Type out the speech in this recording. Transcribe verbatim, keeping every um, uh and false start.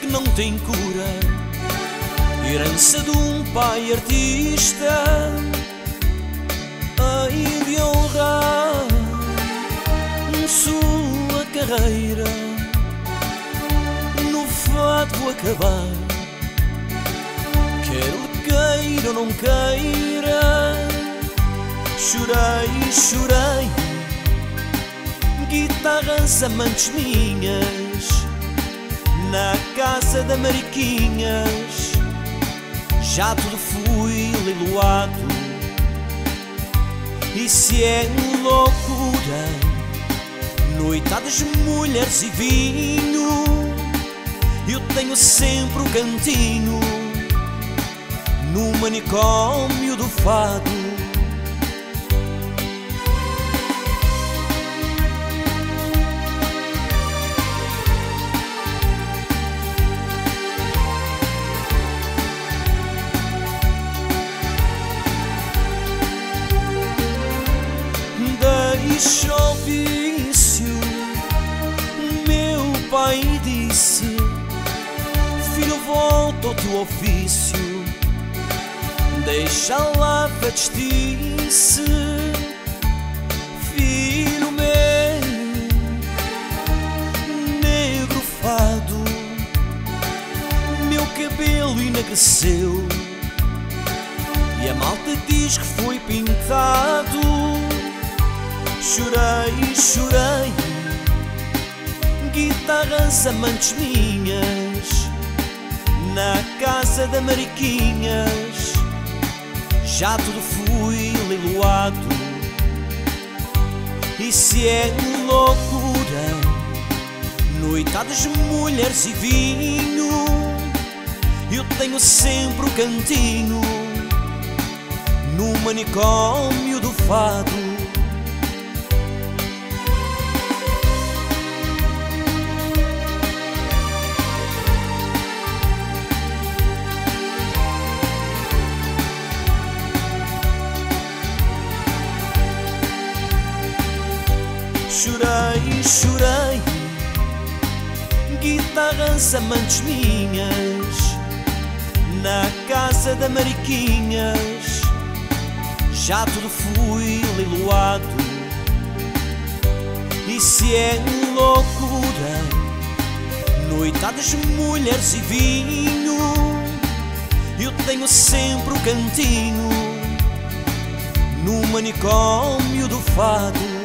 não tem cura, herança de um pai artista, hei de honrar sua carreira. No fado vou acabar, quer ele queira ou não queira. Chorei, chorei, guitarras amantes minhas, na casa da Mariquinhas. Já tudo fui leiloado, e se é loucura, noitadas, mulheres e vinho, eu tenho sempre o cantinho no manicômio do fado. Deixa o vício, meu pai disse: filho, volta ao teu ofício, deixa lá a justiça. Filho meu, negro fado, meu cabelo enegreceu e a malta diz que foi pintado. Chorei, chorei, guitarras amantes minhas, na casa da Mariquinhas. Já tudo fui leiloado, e se é loucura, noitadas, mulheres e vinho, eu tenho sempre o cantinho no manicômio do fado. Chorei, chorei, guitarras amantes minhas, na casa da Mariquinhas. Já tudo fui leiloado, e se é loucura, noitadas, mulheres e vinho, eu tenho sempre o cantinho no manicômio do fado.